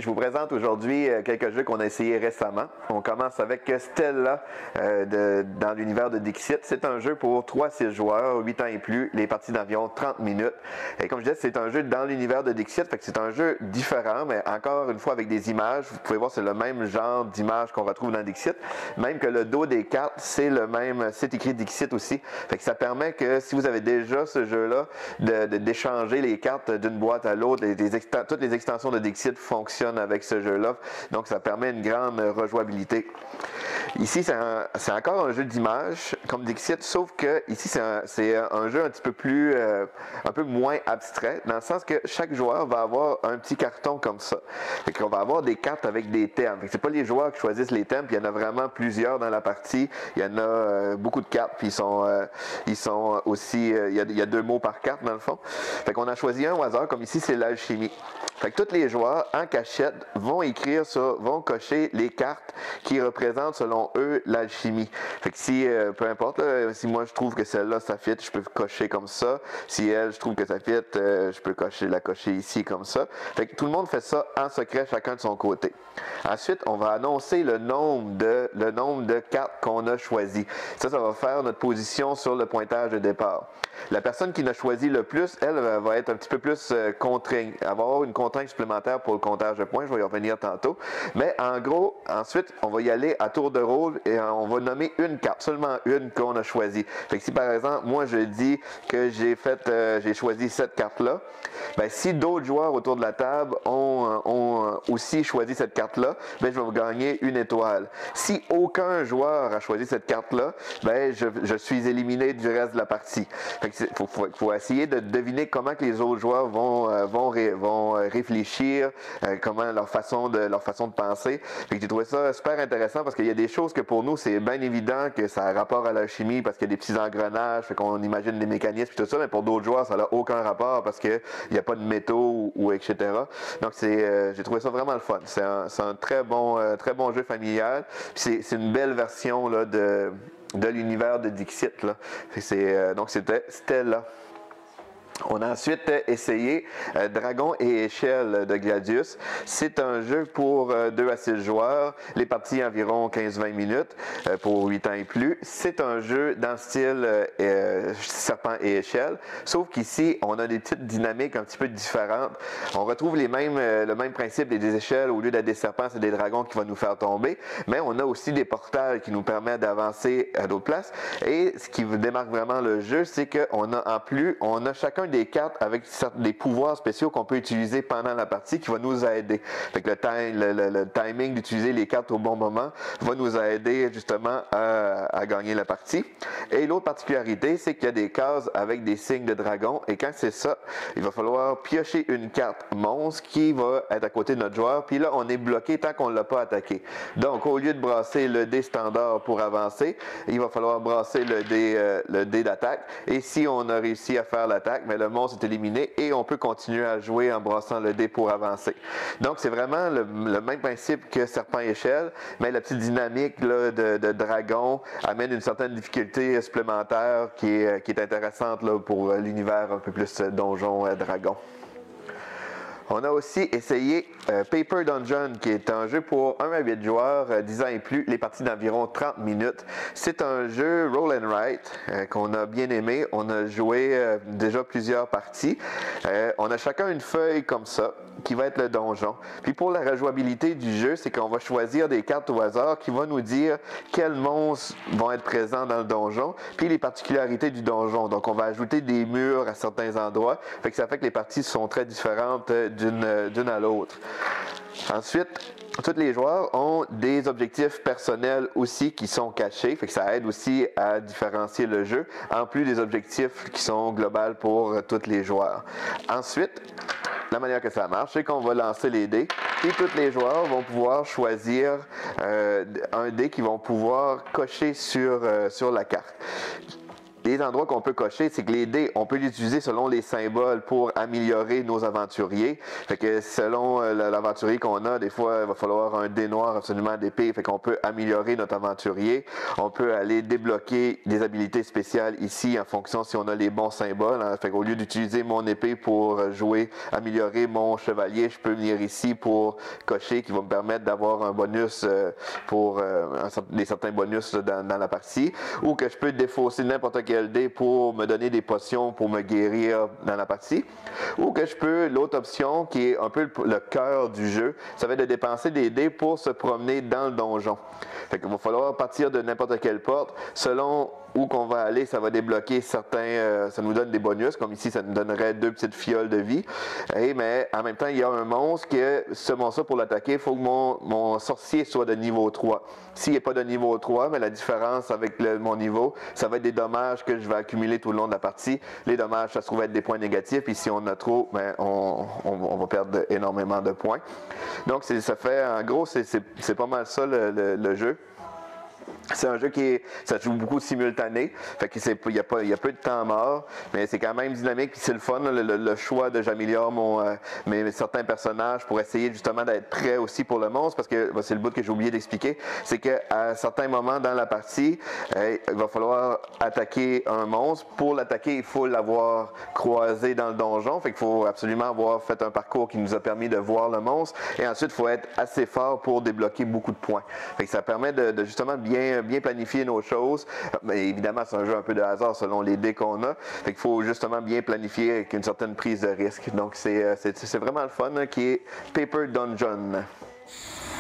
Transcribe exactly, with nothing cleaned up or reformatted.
je vous présente aujourd'hui quelques jeux qu'on a essayés récemment. On commence avec Stella euh, de, dans l'univers de Dixit. C'est un jeu pour trois à six joueurs, huit ans et plus, les parties d'environ trente minutes. Et comme je disais, c'est un jeu dans l'univers de Dixit, fait que c'est un jeu différent, mais encore une fois avec des images. Vous pouvez voir, c'est le même genre d'image qu'on retrouve dans Dixit. Même que le dos des cartes, c'est le même, c'est écrit Dixit aussi. Fait que ça permet que si vous avez déjà ce jeu-là, de, de, d'échanger les cartes d'une boîte à l'autre, les, les exten- toutes les extensions de Dixit fonctionnent avec ce jeu-là, donc ça permet une grande rejouabilité. Ici, c'est, un, c'est encore un jeu d'image comme Dixit, sauf que ici, c'est un, c'est un jeu un petit peu plus, euh, un peu moins abstrait, dans le sens que chaque joueur va avoir un petit carton comme ça. Fait qu'on va avoir des cartes avec des thèmes. Fait que c'est pas les joueurs qui choisissent les thèmes, puis il y en a vraiment plusieurs dans la partie. Il y en a euh, beaucoup de cartes, puis ils sont, euh, ils sont aussi, euh, il, y a, il y a deux mots par carte dans le fond. Fait qu'on a choisi un au hasard, comme ici, c'est l'alchimie. Fait que tous les joueurs, en cachette, vont écrire sur, vont cocher les cartes qui représentent, selon eux, l'alchimie. Fait que si, euh, peu importe, là, si moi je trouve que celle-là, ça fit, je peux cocher comme ça. Si elle, je trouve que ça fit, euh, je peux cocher, la cocher ici comme ça. Fait que tout le monde fait ça en secret, chacun de son côté. Ensuite, on va annoncer le nombre de, le nombre de cartes qu'on a choisies. Ça, ça va faire notre position sur le pointage de départ. La personne qui n'a choisi le plus, elle, va être un petit peu plus euh, contrainte. Elle va avoir une contrainte supplémentaire pour le comptage de points. Je vais y revenir tantôt. Mais en gros, ensuite, on va y aller à tour de rôle et on va nommer une carte, seulement une qu'on a choisie. Fait que si par exemple, moi je dis que j'ai fait, euh, j'ai choisi cette carte-là, ben, si d'autres joueurs autour de la table ont, ont aussi choisi cette carte-là, ben, je vais gagner une étoile. Si aucun joueur a choisi cette carte-là, ben, je, je suis éliminé du reste de la partie. Il faut, faut, faut essayer de deviner comment que les autres joueurs vont, euh, vont, ré, vont réfléchir, euh, comment leur façon de, leur façon de penser. Fait que j'ai trouvé ça super intéressant parce qu'il y a des choses que pour nous, c'est bien évident que ça a rapport à l'alchimie parce qu'il y a des petits engrenages, fait qu'on imagine des mécanismes et tout ça, mais pour d'autres joueurs, ça n'a aucun rapport parce qu'il n'y a pas de métaux ou, ou et cetera. Donc, c'est, euh, j'ai trouvé ça vraiment le fun. C'est un, c'est un très bon, euh, très bon jeu familial. C'est, c'est une belle version là, de... de l'univers de Dixit. Là. C'est, euh, donc c'était Stella. On a ensuite essayé euh, Dragon et échelle de Gladius. C'est un jeu pour euh, deux à six joueurs. Les parties environ quinze à vingt minutes euh, pour huit ans et plus. C'est un jeu dans le style euh, euh, serpent et échelle. Sauf qu'ici, on a des petites dynamiques un petit peu différentes. On retrouve les mêmes, euh, le même principe des échelles. Au lieu d'être des serpents, c'est des dragons qui vont nous faire tomber. Mais on a aussi des portails qui nous permettent d'avancer à d'autres places. Et ce qui démarque vraiment le jeu, c'est qu'on a en plus, on a chacun des cartes avec des pouvoirs spéciaux qu'on peut utiliser pendant la partie qui va nous aider. Fait que le, time, le, le, le timing d'utiliser les cartes au bon moment va nous aider justement à, à gagner la partie. Et l'autre particularité, c'est qu'il y a des cases avec des signes de dragon et quand c'est ça, il va falloir piocher une carte monstre qui va être à côté de notre joueur. Puis là, on est bloqué tant qu'on ne l'a pas attaqué. Donc, au lieu de brasser le dé standard pour avancer, il va falloir brasser le dé, euh, le dé d'attaque. Et si on a réussi à faire l'attaque, mais le monstre est éliminé et on peut continuer à jouer en brassant le dé pour avancer. Donc, c'est vraiment le, le même principe que Serpent-Échelle, mais la petite dynamique là, de, de dragon amène une certaine difficulté supplémentaire qui est, qui est intéressante là, pour l'univers un peu plus donjon-dragon. On a aussi essayé euh, Paper Dungeon, qui est un jeu pour un à huit joueurs, euh, dix ans et plus, les parties d'environ trente minutes. C'est un jeu roll and write euh, qu'on a bien aimé. On a joué euh, déjà plusieurs parties. Euh, on a chacun une feuille comme ça, qui va être le donjon. Puis pour la rejouabilité du jeu, c'est qu'on va choisir des cartes au hasard qui vont nous dire quels monstres vont être présents dans le donjon, puis les particularités du donjon. Donc on va ajouter des murs à certains endroits. Fait que ça fait que les parties sont très différentes euh, d'une, d'une à l'autre. Ensuite, tous les joueurs ont des objectifs personnels aussi qui sont cachés, fait que ça aide aussi à différencier le jeu, en plus des objectifs qui sont globaux pour euh, tous les joueurs. Ensuite, la manière que ça marche, c'est qu'on va lancer les dés et tous les joueurs vont pouvoir choisir euh, un dé qu'ils vont pouvoir cocher sur, euh, sur la carte. les endroits qu'on peut cocher, c'est que les dés, on peut les utiliser selon les symboles pour améliorer nos aventuriers. Fait que selon euh, l'aventurier qu'on a, des fois, il va falloir un dé noir absolument d'épée. Fait qu'on peut améliorer notre aventurier. On peut aller débloquer des habilités spéciales ici en fonction si on a les bons symboles. Hein. Fait qu'au lieu d'utiliser mon épée pour jouer, améliorer mon chevalier, je peux venir ici pour cocher qui va me permettre d'avoir un bonus euh, pour euh, un, des certains bonus dans, dans la partie. Ou que je peux défausser n'importe quel dé pour me donner des potions pour me guérir dans la partie. Ou que je peux, l'autre option qui est un peu le, le cœur du jeu, ça va être de dépenser des dés pour se promener dans le donjon. Fait qu'il va falloir partir de n'importe quelle porte. Selon où qu'on va aller, ça va débloquer certains, euh, ça nous donne des bonus, comme ici, ça nous donnerait deux petites fioles de vie. Et, mais en même temps, il y a un monstre que, ce monstre pour l'attaquer, il faut que mon, mon sorcier soit de niveau trois. S'il n'est pas de niveau trois, mais la différence avec le, mon niveau, ça va être des dommages que je vais accumuler tout le long de la partie. Les dommages, ça se trouve être des points négatifs, et si on a trop, ben, on, on, on va perdre énormément de points. Donc, ça fait, en gros, c'est pas mal ça le, le, le jeu. C'est un jeu qui est, ça joue beaucoup simultané, fait que c'est, il y a pas, il y a peu de temps mort, mais c'est quand même dynamique, puis c'est le fun, le, le, le choix de j'améliore mon, euh, mes, certains personnages pour essayer justement d'être prêt aussi pour le monstre, parce que bah, c'est le bout que j'ai oublié d'expliquer, c'est qu'à certains moments dans la partie, euh, il va falloir attaquer un monstre. Pour l'attaquer, il faut l'avoir croisé dans le donjon, fait qu'il faut absolument avoir fait un parcours qui nous a permis de voir le monstre, et ensuite il faut être assez fort pour débloquer beaucoup de points. Fait que ça permet de, de justement bien bien planifier nos choses. Mais évidemment, c'est un jeu un peu de hasard selon les dés qu'on a. Fait qu'il faut justement bien planifier avec une certaine prise de risque. Donc, c'est, c'est, c'est vraiment le fun, hein, qui est Paper Dungeon.